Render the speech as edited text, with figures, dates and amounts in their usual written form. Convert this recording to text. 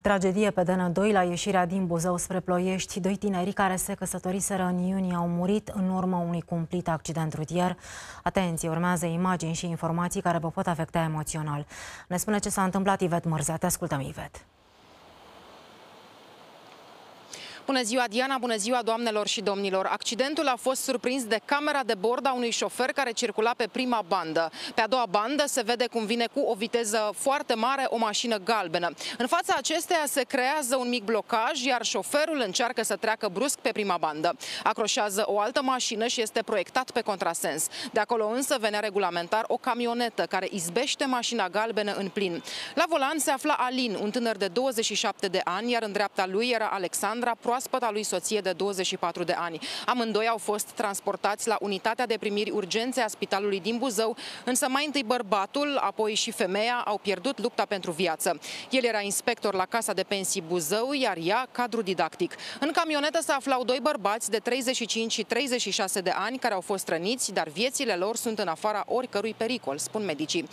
Tragedie pe DN2 la ieșirea din Buzău spre Ploiești. Doi tineri care se căsătoriseră în iunie au murit în urma unui cumplit accident rutier. Atenție, urmează imagini și informații care vă pot afecta emoțional. Ne spune ce s-a întâmplat Ivet Mărzea. Te ascultăm, Ivet. Bună ziua, Diana! Bună ziua, doamnelor și domnilor! Accidentul a fost surprins de camera de bord a unui șofer care circula pe prima bandă. Pe a doua bandă se vede cum vine cu o viteză foarte mare o mașină galbenă. În fața acesteia se creează un mic blocaj, iar șoferul încearcă să treacă brusc pe prima bandă. Acroșează o altă mașină și este proiectat pe contrasens. De acolo însă venea regulamentar o camionetă care izbește mașina galbenă în plin. La volan se afla Alin, un tânăr de 27 de ani, iar în dreapta lui era Alexandra, proaspăta lui soție de 24 de ani. Amândoi au fost transportați la unitatea de primiri urgențe a spitalului din Buzău, însă mai întâi bărbatul, apoi și femeia au pierdut lupta pentru viață. El era inspector la Casa de Pensii Buzău, iar ea cadru didactic. În camionetă se aflau doi bărbați de 35 și 36 de ani care au fost răniți, dar viețile lor sunt în afara oricărui pericol, spun medicii.